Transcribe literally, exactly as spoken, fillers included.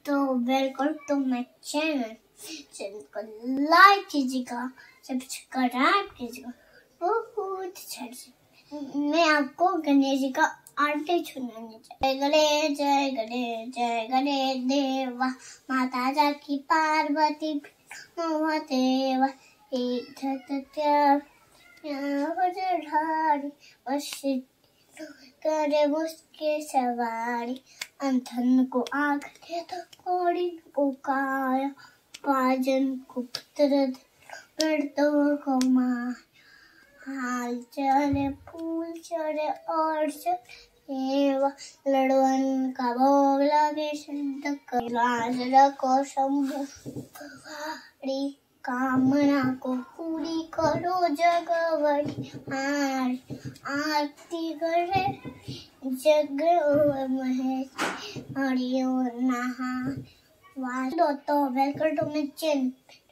तो welcome to my channel. Channel को like कीजिएगा, सब्सक्राइब कीजिएगा, बहुत अच्छा। मैं आपको गणेश जी का आरती सुनाने जय गणेश जय गणेश जय गणेश देवा, माता जकी पार्वती महादेवा, एक करे उसके सवारी, अंधन को आँख दे तो कोड़ी को काया, पाजन को पुत्र मृतों को मार, हाल चले फूल चढ़े और सेवा, लड़वन का भोग लगे संत को, लाज रखो शंभु कामना को पूरी करो जगवरी, आरती करे जग महेश हरिओम नहा। तो वेलकम टू माय चैनल।